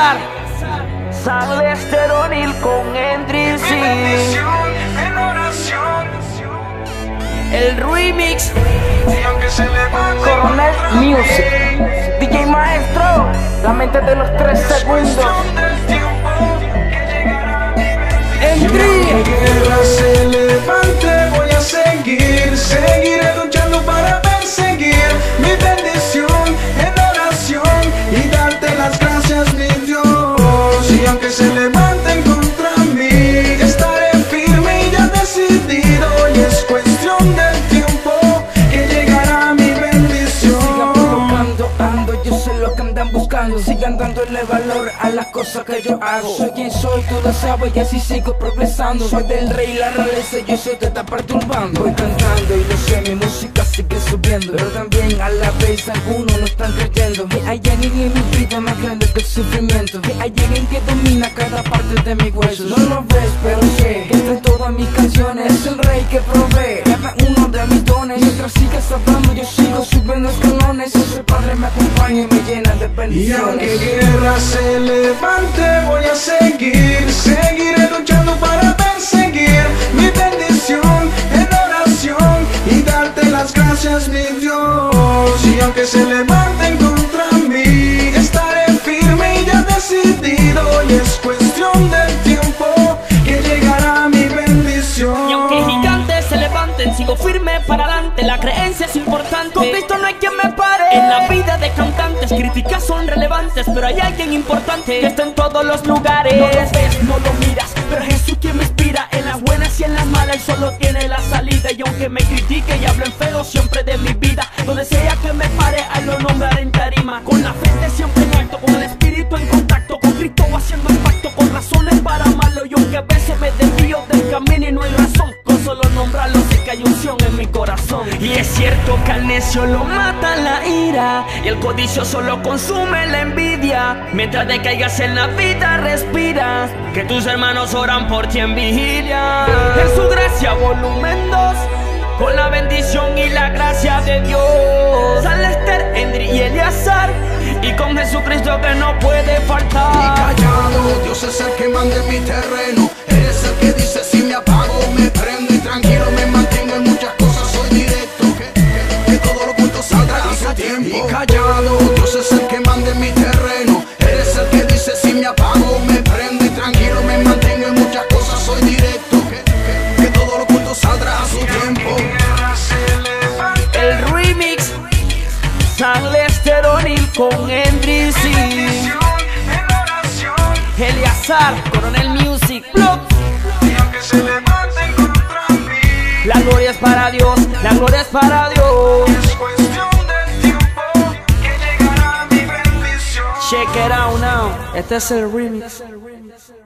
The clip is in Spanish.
Eleazar, Salesteronil con Endrici, en oración. el remix, Y aunque se levante Coronel contra mí, Music, DJ Maestro, la mente de los 3 segundos. cuestión del tiempo que llegará mi bendición. Endri, Que guerra se levante, voy a seguir, seguiré luchando para perseguir mi bendición en oración y darte las gracias, mi Dios. Y aunque se levanten contra mí, estaré firme y ya decidido, y es cuestión del tiempo que llegará mi bendición. sigan provocando, ando, yo sé lo que andan buscando. Sigan dándole valor a las cosas que yo hago. Soy quien soy, tú lo sabes, y así sigo progresando. Soy del rey, la realeza, y eso te está perturbando. Voy cantando y lo sé, mi música sigue subiendo, pero también a la vez algunos no están creyendo que hay alguien en mi vida más grande que el sufrimiento, que hay alguien que domina cada parte de mi hueso. No lo ves, pero sé que está en todas mis canciones. Es el rey que provee cada uno de mis dones. Mientras sigas hablando, yo sigo subiendo escalones. Ese Padre me acompaña y me llena de Y aunque bendiciones. guerra se levante, voy a seguir, seguiré luchando para perseguir mi bendición en oración y darte las gracias, mi Dios. Y aunque se levanten contra mí, estaré firme y ya decidido, y es cuestión del tiempo que llegará mi bendición. Y aunque gigantes se levanten, sigo firme para adelante. La creencia es importante, con Cristo no hay quien me pare. En la vida de cantantes, críticas son relevantes, pero hay alguien importante que está en todos los lugares. No lo ves, no lo miras, pero Jesús quien me inspira. En las buenas y en las malas, Él solo tiene la salida. Y aunque me critique y hablen feo siempre de mi vida, donde sea que me pare, a lo nombraré en tarima. Con la frente siempre en alto, con el espíritu en contacto, con Cristo haciendo el pacto, con razones para amarlo. Y aunque a veces me desvío del camino y no hay razón, con solo nombrarlo sé que hay unción en mi corazón. Y es cierto que al necio lo mata la ira, y el codicio solo consume la envidia. Mientras te caigas en la vida, respira, que tus hermanos oran por ti en vigilia. En su gracia, volumen 2, con la bendición y la gracia de Dios. Salester, Endri y Eleazar, y con Jesucristo que no puede Y faltar. callado, Dios es el que manda en mi terreno. Eres el que dice si me apago, me prendo y tranquilo me mantengo en muchas cosas. Soy directo, que todo lo punto saldrá a su tiempo. Y callado, Dios es el que manda en mi terreno. Eres el que dice si me apago, me prendo y tranquilo me mantengo en muchas cosas. Soy directo, que todo lo punto saldrá a su tiempo. Guerra se levante, El remix, Salesteronil con Endrici, bendición en oración. Eleazar, Coronel Music, Blog. Y aunque se levanten contra mí, La gloria es para Dios, la gloria es para Dios. es cuestión del tiempo que llegará mi bendición. Check it out now. Este es el remix.